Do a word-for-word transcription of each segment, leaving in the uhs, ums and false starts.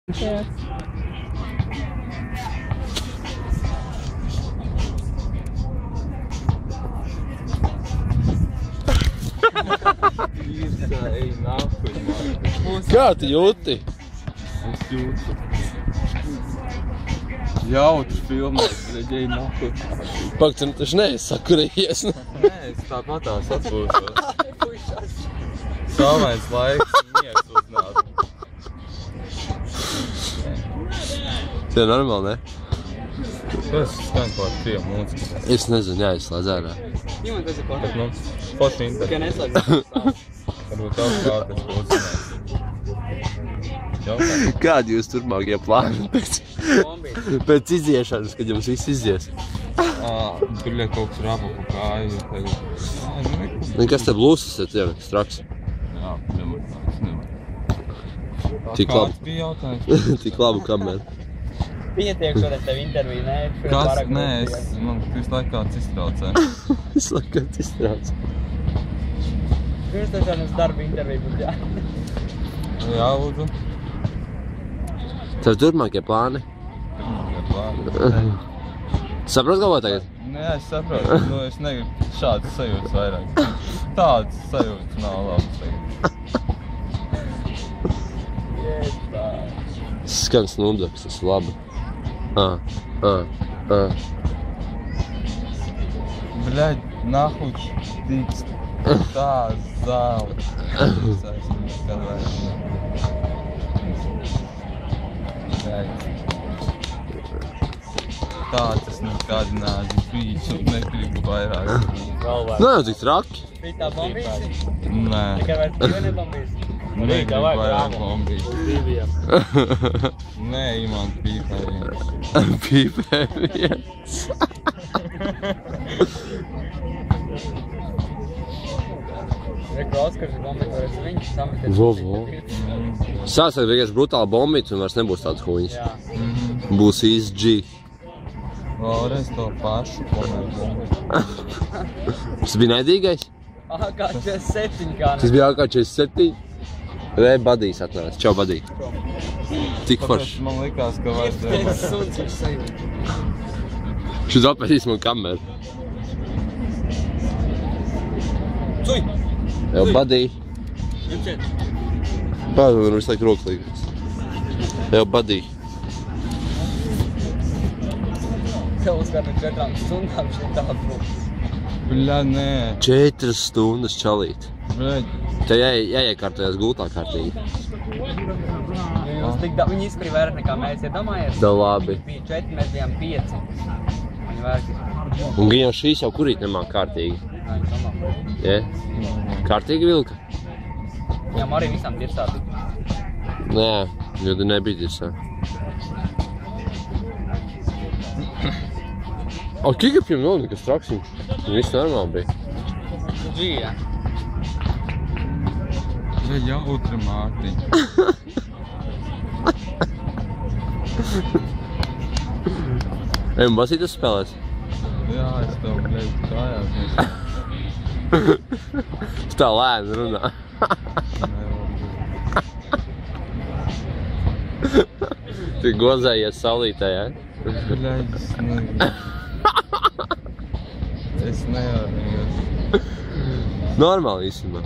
Kā tu jūti? Es jūtu. Jautri filmēt, reģēji nākot. Pak, tu taču neesi sakurījies. Nē, es tāpat tās atpūšos. Savais laiks, miegs uznāk. Tev normāli, ne? Tas skan kaut krievu mūziku. Es nezinu, jāizslēdz ārā. Bet mums forši interesi. Varbūt tev kādas uzzinās. Kādi jūs turpmākie plāni pēc, pēc iziešanas, kad jums viss izies? Tur liek kaut kas rāpa pa kāju. Kas te blūsas ir tev, straks? Jā, nevar tāds, nevar. Tik labu. Kāds bija jautājums? Tik labu kameru. Pietiek šodien tev interviju, nē? Kas? Nē, es, man visu laiku kāds iztraucē. Visu laiku kāds iztraucē. Pirms taču mums darba interviju būtu jā. Jā, lūdzu. Tev turpmākie plāni? Turpmākie plāni. Saprot galvā tagad? Nē, es saprotu. Nu, es negribu šādas sajūtas vairāk. Tādas sajūtas nav labas tagad. Skan snūdaks, tas ir labi. Ā, ā, ā. Bļaļ, nahuļ, tiks tā zāle. Es esmu nekad vairs. Bļaļ. Tā tas nekad neesmu bijis un negribu vairāk. Nē, tik traki. Bija tā bombīsi? Nē. Tikai vairs divi nebombīsi? Negribu vairāk bombīt. Nē, Imants pīpē viens. Pīpē viens. Reku Oskars ir bombīt, vairs viņš sametēt. Vo, vo. Sāsāk vienkārši brutāli bombīt un vairs nebūs tāds huņas. Jā. Būs īsts G. Vēlreiz to pašu pomēr bombīt. Tas bija naidīgais? A K četrdesmit septiņi kā ne. Tas bija A K četrdesmit septiņi? Vai Badijs atnāca? Čau, Badij. Tik forši. Man likās, ka vairs Es nevar. suns ir sajūt. Šis apēdīs man kameru. Cuj! Jau, Badij. Ņemčiet. Pār, man visu laiku roku līgas. Jau, Badij. Tev uzskar no četrām stundām šeit tādu brūk. Bļa, nē. Četras stundas čalīt. Bļa, Tev jā, jāiekārtojas gultā kārtīgi. Jūs tik da... Viņi izskrīja vairāk nekā mēs iedomājies. Da labi. Bija četri, mēs bijām pieci. Viņi vairāk izskrīja. Un gan jau šīs jau kurīt nemāk kārtīgi. Jā, viņi domā. Je? Kārtīgi vilka? Viņām arī visām tirsādi. Nē, jo tu nebija tirsā. O, kikapjiem nav nekas traksiņš. Viss normāli bija. Džija. bļa, jautri Mārtiņ. Ej, un basītas spēlēs? Jā, es tev bļaļ kājās. Es tā lēni runā. Tu gozējies saulītē, jā? Bļaļ, es negribu. Es nevaru vienkārši. Normāli īstenībā.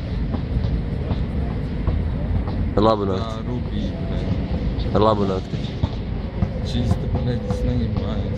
Ar labu Tā nakti. rūpība. Ar labu nakti. Šīs te bļaļ, es negribu mājās.